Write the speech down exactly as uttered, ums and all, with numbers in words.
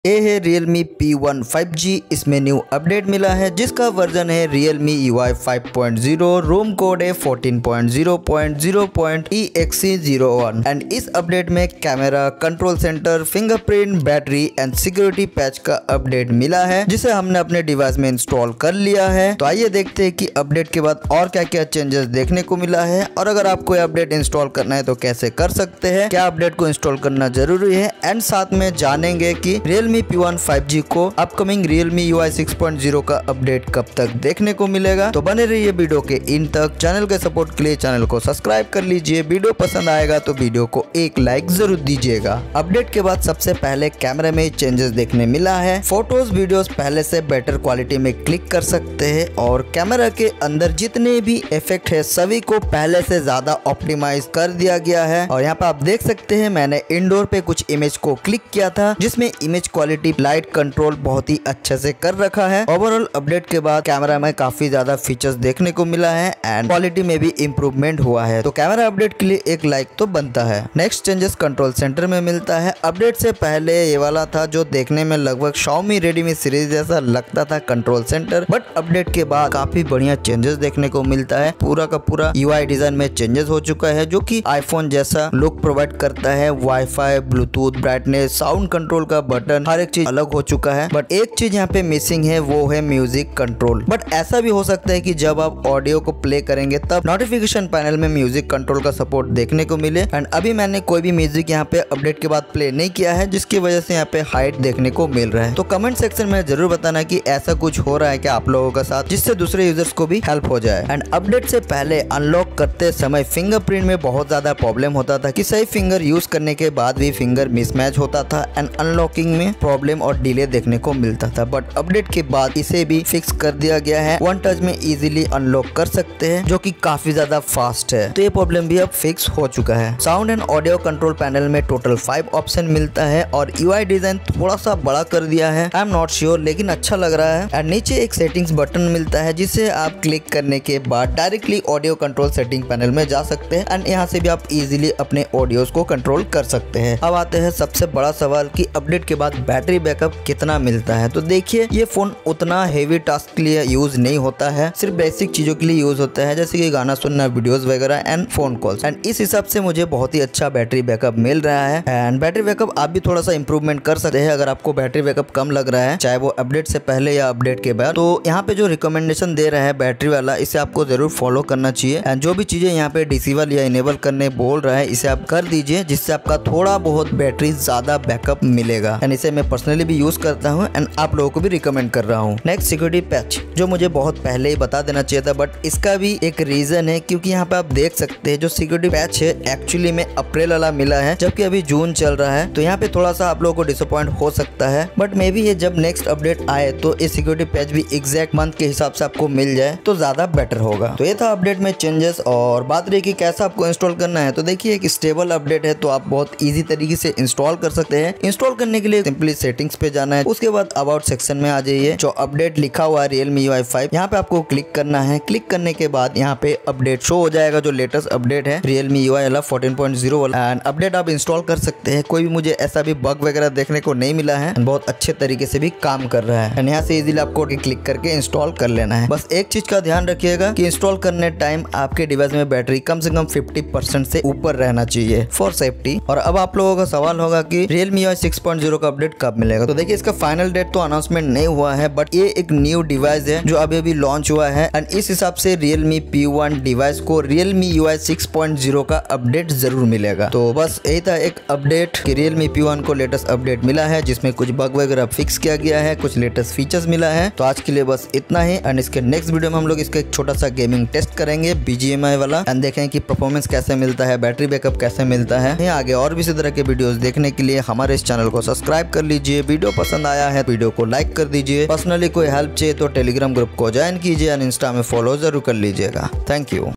ये है Realme P one five G. इसमें न्यू अपडेट मिला है जिसका वर्जन है Realme U I five point zero, ROM code है fourteen point zero point zero point E X C zero one and इस update में camera, control centre, fingerprint, battery and security patch का update मिला है जिसे हमने अपने डिवाइस में इंस्टॉल कर लिया है। तो आइए देखते हैं कि अपडेट के बाद और क्या क्या चेंजेस देखने को मिला है और अगर आपको अपडेट इंस्टॉल करना है तो कैसे कर सकते हैं, क्या अपडेट को इंस्टॉल करना जरूरी है एंड साथ में जानेंगे कि Realme P one five G को upcoming Realme U I six point zero का अपडेट कब तक देखने को मिलेगा। तो बने रहिए वीडियो के इन तक। चैनल के सपोर्ट के लिए चैनल को सब्सक्राइब कर लीजिए। वीडियो पसंद आएगा तो वीडियो को एक लाइक जरूर दीजिएगा। अपडेट के बाद सबसे पहले कैमरे में चेंजेस देखने मिला है। फोटोज वीडियोस पहले से बेटर क्वालिटी में क्लिक कर सकते हैं और कैमरा के अंदर जितने भी इफेक्ट है सभी को पहले से ज्यादा ऑप्टिमाइज कर दिया गया है। और यहाँ पे आप देख सकते हैं मैंने इंडोर पे कुछ इमेज को क्लिक किया था जिसमें इमेज क्वालिटी, लाइट कंट्रोल बहुत ही अच्छे से कर रखा है। ओवरऑल अपडेट के बाद कैमरा में काफी ज्यादा फीचर्स देखने को मिला है एंड क्वालिटी में भी इम्प्रूवमेंट हुआ है। तो कैमरा अपडेट के लिए एक लाइक तो बनता है। नेक्स्ट चेंजेस कंट्रोल सेंटर में मिलता है। अपडेट से पहले ये वाला था जो देखने में लगभग Xiaomi Redmi सीरीज जैसा लगता था कंट्रोल सेंटर, बट अपडेट के बाद काफी बढ़िया चेंजेस देखने को मिलता है। पूरा का पूरा यू आई डिजाइन में चेंजेस हो चुका है जो कि आईफोन जैसा लुक प्रोवाइड करता है। Wifi, bluetooth, brightness, sound control का बटन, हर एक चीज अलग हो चुका है। बट एक चीज यहाँ पे मिसिंग है, वो है म्यूजिक कंट्रोल। बट ऐसा भी हो सकता है कि जब आप ऑडियो को प्ले करेंगे तब नोटिफिकेशन पैनल में म्यूजिक कंट्रोल का सपोर्ट देखने को मिले। एंड अभी मैंने कोई भी म्यूजिक यहाँ पे अपडेट के बाद प्ले नहीं किया है जिसकी वजह से यहाँ पे हाइट देखने को मिल रहा है। तो कमेंट सेक्शन में जरूर बताना कि ऐसा कुछ हो रहा है क्या आप लोगों के साथ, जिससे दूसरे यूजर्स को भी हेल्प हो जाए। एंड अपडेट से पहले अनलॉक करते समय फिंगरप्रिंट में बहुत ज्यादा प्रॉब्लम होता था कि सही फिंगर यूज करने के बाद भी फिंगर मिसमैच होता था एंड अनलॉकिंग में प्रॉब्लम और डिले देखने को मिलता था। बट अपडेट के बाद इसे भी फिक्स कर दिया गया है। वन टच में इजीली अनलॉक कर सकते हैं जो कि काफी ज्यादा फास्ट है। तो ये प्रॉब्लम भी अब फिक्स हो चुका है। Sound and audio control panel में टोटल फाइव ऑप्शन मिलता है और यू आई डिजाइन थोड़ा सा बड़ा कर दिया है। आई एम नॉट श्योर लेकिन अच्छा लग रहा है। एंड नीचे एक सेटिंग्स बटन मिलता है जिसे आप क्लिक करने के बाद directly audio control setting panel में जा सकते हैं एंड यहाँ से भी आप इजीली अपने ऑडियोज को कंट्रोल कर सकते हैं। अब आते हैं सबसे बड़ा सवाल कि अपडेट के बाद बैटरी बैकअप कितना मिलता है। तो देखिए ये फोन उतना हेवी टास्क के लिए यूज नहीं होता है, सिर्फ बेसिक चीजों के लिए यूज होता है जैसे कि गाना सुनना, वीडियोस वगैरह एंड फोन कॉल्स। एंड इस हिसाब से मुझे बहुत ही अच्छा बैटरी बैकअप मिल रहा है। एंड बैटरी बैकअप आप भी थोड़ा सा इंप्रूवमेंट कर सकते हैं अगर आपको बैटरी बैकअप कम लग रहा है, चाहे वो अपडेट से पहले या अपडेट के बाद। तो यहाँ पे जो रिकमेंडेशन दे रहा है बैटरी वाला, इसे आपको जरूर फॉलो करना चाहिए। एंड जो भी चीजें यहाँ पे डिसेबल या इनेबल करने बोल रहा है इसे आप कर दीजिए जिससे आपका थोड़ा बहुत बैटरी ज्यादा बैकअप मिलेगा। एंड इसे मैं पर्सनली भी यूज करता हूँ एंड आप लोगों को भी रिकमेंड कर रहा हूँ। नेक्स्ट सिक्योरिटी पैच, जो मुझे बहुत पहले ही बता देना चाहिए था बट इसका भी एक रीजन है क्योंकि यहाँ पे आप देख सकते हैं जो सिक्योरिटी पैच है एक्चुअली में अप्रैल वाला मिला है जबकि अभी जून चल रहा है। तो यहाँ पे थोड़ा सा आप लोगों को डिसअपॉइंट हो सकता है बट मे बी ये जब नेक्स्ट अपडेट आए तो ये सिक्योरिटी पैच भी एग्जैक्ट मंथ के हिसाब से आपको मिल जाए तो ज्यादा बेटर होगा। तो ये था अपडेट में चेंजेस। और बात रही कि कैसा आपको इंस्टॉल करना है, तो देखिए एक स्टेबल अपडेट है तो आप बहुत ईजी तरीके से इंस्टॉल कर सकते हैं। इंस्टॉल करने के लिए सिंपली सेटिंग्स पे जाना है, उसके बाद अबाउट सेक्शन में आ जाइए। जो अपडेट लिखा हुआ है Realme यू आई फाइव, यहाँ पे आपको क्लिक करना है। क्लिक करने के बाद यहाँ पे अपडेट शो हो जाएगा जो लेटेस्ट अपडेट है Realme यू आई वाला फोर्टीन पॉइंट ज़ीरो वाला। एंड अपडेट आप इंस्टॉल कर सकते हैं। कोई भी मुझे ऐसा भी बग वगैरह देखने को नहीं मिला है, बहुत अच्छे तरीके से भी काम कर रहा है। एंड यहाँ से इजीली आपको क्लिक करके इंस्टॉल कर लेना है। बस एक चीज का ध्यान रखिएगा कि इंस्टॉल करने टाइम आपके डिवाइस में बैटरी कम से कम फिफ्टी परसेंट से ऊपर रहना चाहिए फॉर सेफ्टी। और अब आप लोगों का सवाल होगा कि Realme U I six point zero का अपडेट कब मिलेगा। तो देखिए इसका फाइनल डेट तो अनाउंसमेंट नहीं हुआ है बट ये एक न्यू डिवाइस है जो अभी अभी लॉन्च हुआ है एंड इस हिसाब से Realme पी वन डिवाइस को Realme U I six point zero का अपडेट जरूर मिलेगा। तो बस यही था एक अपडेट कि Realme पी वन को लेटेस्ट अपडेट मिला है जिसमें कुछ बग वगैरह फिक्स किया गया है, कुछ लेटेस्ट फीचर्स मिला है। तो आज के लिए बस इतना ही एंड इसके नेक्स्ट वीडियो में हम लोग इसका एक छोटा सा गेमिंग टेस्ट करेंगे बी जी एम आई वाला एंड देखें कि परफॉर्मेंस कैसे मिलता है, बैटरी बैकअप कैसे मिलता है। आगे और भी इसी तरह के वीडियोस देखने के लिए हमारे इस चैनल को सब्सक्राइब कर लीजिए। वीडियो पसंद आया है वीडियो को लाइक कर दीजिए। पर्सनली कोई हेल्प चाहिए तो टेलीग्राम ग्रुप को ज्वाइन कीजिए एंड इंस्टा में फॉलो जरूर कर लीजिएगा। Thank you.